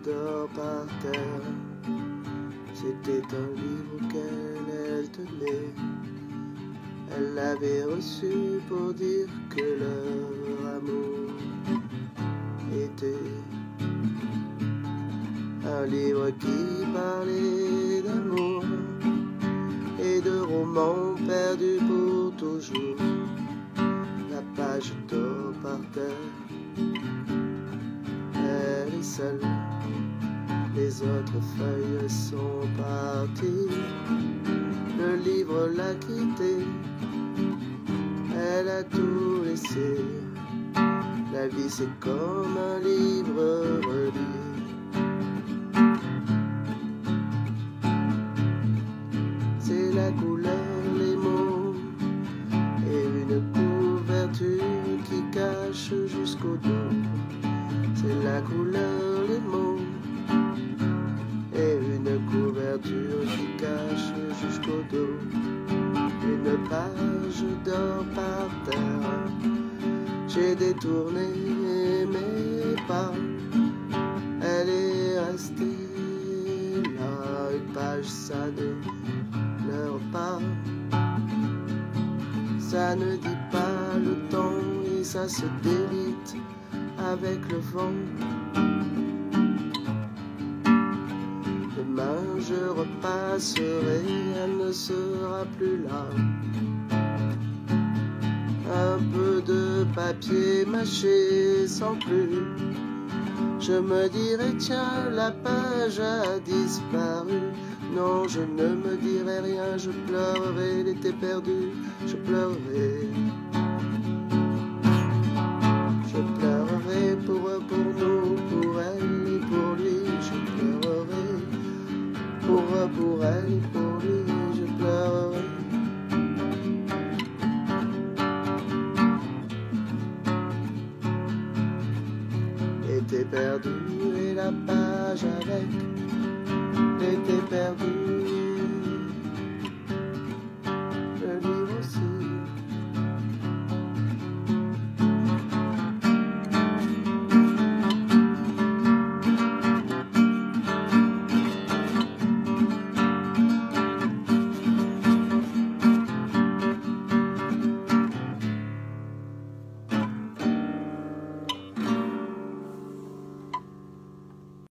d'or par terre. C'était un livre qu'elle tenait. Elle l'avait reçu pour dire que leur amour était un livre qui parlait d'amour et de romans perdus pour toujours. La page d'or par terre, elle est seule, les autres feuilles sont parties. Le livre l'a quittée, elle a tout laissé. La vie c'est comme un livre relié. C'est la couleur, les mots et une couverture qui cache jusqu'au dos. C'est la couleur, les mots et une couverture qui cache jusqu'au dos. Une page d'or par terre, j'ai détourné mes pas, elle est restée là. Une page, ça ne pleure pas, ça ne dit pas le temps et ça se délite avec le vent. Demain je repasserai, elle ne sera plus là. Un peu de papier mâché sans plus. Je me dirai tiens, la page a disparu. Non, je ne me dirai rien, je pleurerai l'été perdu, je pleurerai. Je pleurerai pour nous, pour elle et pour lui, je pleurerai. Pour elle et pour lui, je pleurerai. L'été perdu et la page avec. L'été perdu